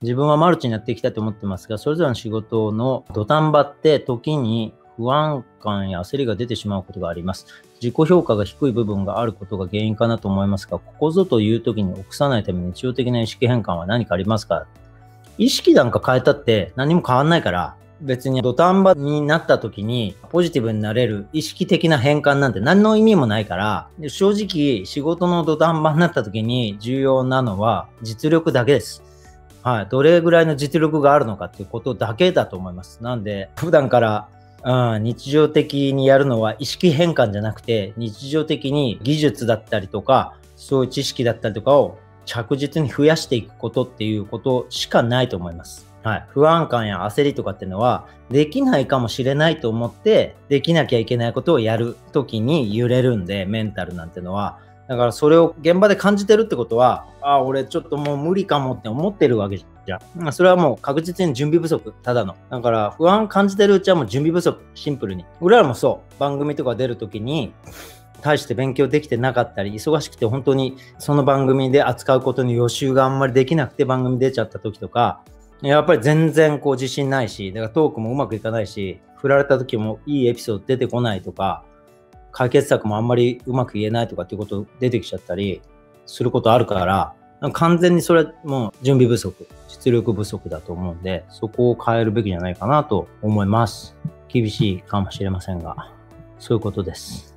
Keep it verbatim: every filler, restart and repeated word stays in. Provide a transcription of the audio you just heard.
自分はマルチになっていきたいと思ってますが、それぞれの仕事の土壇場って時に不安感や焦りが出てしまうことがあります。自己評価が低い部分があることが原因かなと思いますが、ここぞという時に臆さないために日常的な意識変換は何かありますか？意識なんか変えたって何も変わんないから、別に土壇場になった時にポジティブになれる意識的な変換なんて何の意味もないから、正直仕事の土壇場になった時に重要なのは実力だけです。はい。どれぐらいの実力があるのかっていうことだけだと思います。なんで、普段から、うん、日常的にやるのは意識変換じゃなくて、日常的に技術だったりとか、そういう知識だったりとかを着実に増やしていくことっていうことしかないと思います。はい。不安感や焦りとかっていうのは、できないかもしれないと思って、できなきゃいけないことをやるときに揺れるんで、メンタルなんてのは。だからそれを現場で感じてるってことは、ああ、俺ちょっともう無理かもって思ってるわけじゃん。それはもう確実に準備不足、ただの。だから不安感じてるうちはもう準備不足、シンプルに。俺らもそう、番組とか出るときに、大して勉強できてなかったり、忙しくて本当にその番組で扱うことに予習があんまりできなくて番組出ちゃった時とか、やっぱり全然こう自信ないし、だからトークもうまくいかないし、振られた時もいいエピソード出てこないとか、解決策もあんまりうまく言えないとかっていうこと出てきちゃったりすることあるから、完全にそれもう準備不足、実力不足だと思うんで、そこを変えるべきじゃないかなと思います。厳しいかもしれませんが、そういうことです。